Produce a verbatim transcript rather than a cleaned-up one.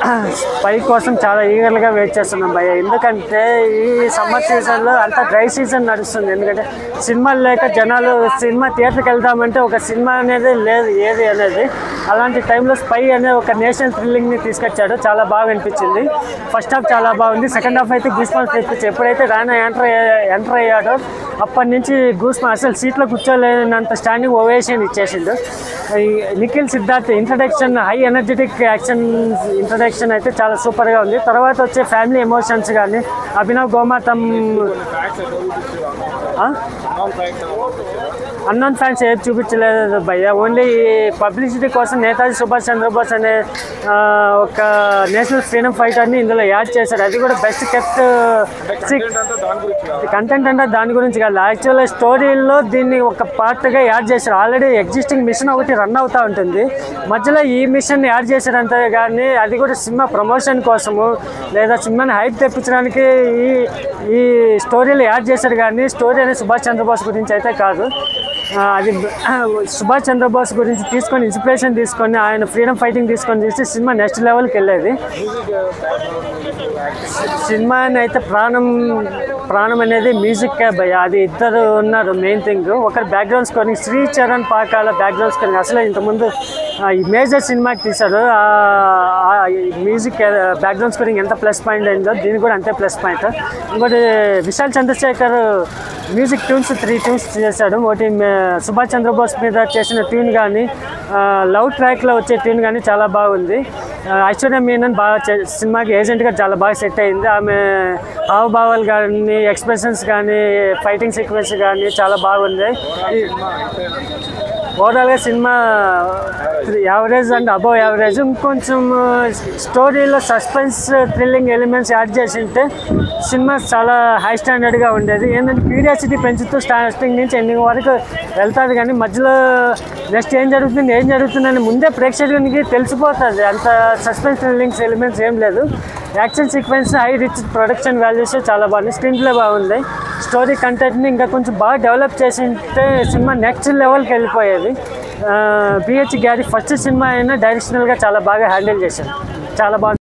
Spy కోసం చాలా ఈగర్గా wait చేస్తున్నాం భయ్య. ఎందుకంటే ఈ సమ్మర్ సీజన్లో అంతా డ్రై సీజన్ నడుస్తుంది. ఎందుకంటే సినిమాలు లేక జనాలు సినిమా థియేటర్కి వెళ్దామంటే ఒక సినిమా అనేది లేదు ఏది అనేది. అలాంటి టైంలో స్పై అనే ఒక నేషనల్ థ్రిల్లింగ్ని తీసుకొచ్చాడు. చాలా బాగా అనిపించింది. ఫస్ట్ హాఫ్ చాలా బాగుంది. సెకండ్ హాఫ్ అయితే గూస్ బంప్స్ తెప్పించి ఎప్పుడైతే రానా ఎంటర్ ఎంటర్ అయ్యాడో అప్పటి నుంచి గూస్ బంప్స్ అసలు సీట్లో కూర్చోలేనంత స్టాండింగ్ ఓవేషన్ ఇచ్చేసిండు. Nikhil Siddharth introduction high energetic action introduction అయితే చాలా సూపర్గా ఉంది. తర్వాత వచ్చే ఫ్యామిలీ ఎమోషన్స్ కానీ అభినవ్ గోమాతం అన్నోన్ ఫ్యాన్స్ ఏది చూపించలేదు భయ్య. ఓన్లీ పబ్లిసిటీ కోసం నేతాజీ సుభాష్ చంద్రబోస్ అనే ఒక నేషనల్ ఫ్రీడమ్ ఫైటర్ని ఇందులో యాడ్ చేశారు. అది కూడా బెస్ట్ కెప్ట్ కంటెంట్ అంటే దాని గురించి కాదు, యాక్చువల్గా స్టోరీలో దీన్ని ఒక పార్ట్గా యాడ్ చేశారు. ఆల్రెడీ ఎగ్జిస్టింగ్ మిషన్ ఒకటి రన్ అవుతూ ఉంటుంది, మధ్యలో ఈ మిషన్ యాడ్ చేశారంటే కానీ అది కూడా సినిమా ప్రమోషన్ కోసము లేదా సినిమాని హైప్ తెప్పించడానికి ఈ ఈ స్టోరీలో యాడ్ చేశారు. కానీ స్టోరీ అనేది సుభాష్ చంద్రబోస్ గురించి అయితే కాదు. అది సుభాష్ చంద్రబోస్ గురించి తీసుకొని ఇన్స్పిరేషన్ తీసుకొని ఆయన ఫ్రీడమ్ ఫైటింగ్ తీసుకొని తీస్తే సినిమా నెక్స్ట్ లెవెల్కి వెళ్ళేది. సినిమాని అయితే ప్రాణం ప్రాణం అనేది మ్యూజిక్కే భయ. అది ఇద్దరు ఉన్నారు మెయిన్ థింగ్. ఒకరు background scoring Sri Charan Pakala background scoring అసలు ఇంతకుముందు ఈ మేజర్ సినిమాకి తీశారు. మ్యూజిక్ బ్యాక్గ్రౌండ్ స్కోరింగ్ ఎంత ప్లస్ పాయింట్ అయిందో దీనికి కూడా అంతే ప్లస్ పాయింట్. ఇంకోటి Vishal Chandrashekhar music tunes three tunes చేశాడు. ఒకటి సుభాష్ చంద్రబోస్ మీద చేసిన ట్యూన్ కానీ లవ్ ట్రాక్లో వచ్చే ట్యూన్ కానీ చాలా బాగుంది. ఐశ్వర్య మీనన్ బాగా సినిమాకి ఏజెంట్గా చాలా బాగా సెట్ అయింది. ఆమె హావభావాలు కానీ ఎక్స్ప్రెషన్స్ కానీ ఫైటింగ్ సీక్వెన్స్ కానీ చాలా బాగుంది. ఓవరాల్గా సినిమా యావరేజ్ అండ్ అబవ్ యావరేజ్. ఇంకొంచెం స్టోరీలో సస్పెన్స్ థ్రిల్లింగ్ ఎలిమెంట్స్ యాడ్ చేసి ఉంటే సినిమా చాలా హై స్టాండర్డ్గా ఉండేది. ఏంటంటే క్యూరియాసిటీ పెంచుతూ స్టార్టింగ్ నుంచి ఎండింగ్ వరకు వెళ్తుంది, కానీ మధ్యలో నెక్స్ట్ ఏం జరుగుతుంది ఏం జరుగుతుందని ముందే ప్రేక్షకునికి తెలిసిపోతుంది. అంత సస్పెన్స్ థ్రిల్లింగ్స్ ఎలిమెంట్స్ ఏం లేదు. Action sequence high rich production values చాలా బాగుంది. స్క్రీన్ ప్లే బాగుంది. స్టోరీ కంటెంట్ని ఇంకా కొంచెం బాగా డెవలప్ చేసి ఉంటే సినిమా నెక్స్ట్ లెవెల్కి వెళ్ళిపోయేది. బిహెచ్ గ్యారీ ఫస్ట్ సినిమా అయినా డైరెక్షనల్గా చాలా బాగా హ్యాండిల్ చేశారు. చాలా బాగుంది.